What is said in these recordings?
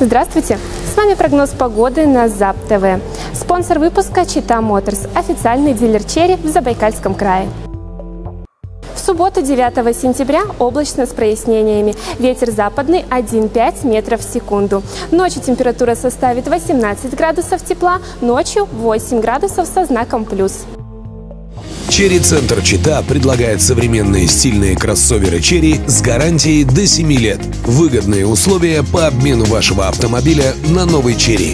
Здравствуйте! С вами прогноз погоды на ЗАП ТВ. Спонсор выпуска Чита Моторс, официальный дилер Черри в Забайкальском крае. В субботу 9 сентября облачно с прояснениями. Ветер западный 1,5 метров в секунду. Ночью температура составит 18 градусов тепла, ночью 8 градусов со знаком плюс. Черри-центр Чита предлагает современные стильные кроссоверы Черри с гарантией до 7 лет. Выгодные условия по обмену вашего автомобиля на новый Черри.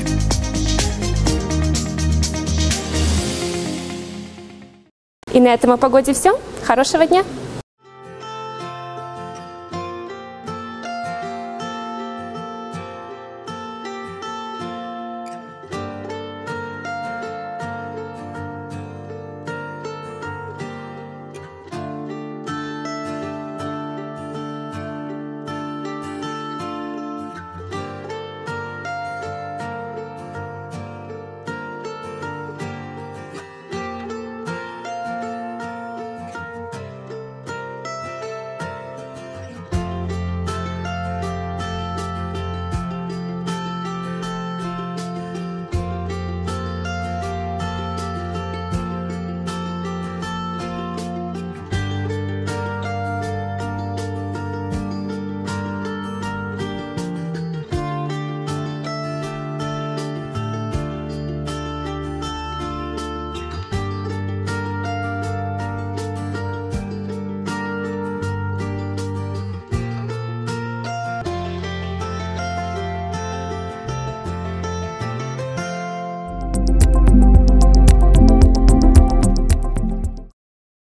И на этом о погоде все. Хорошего дня!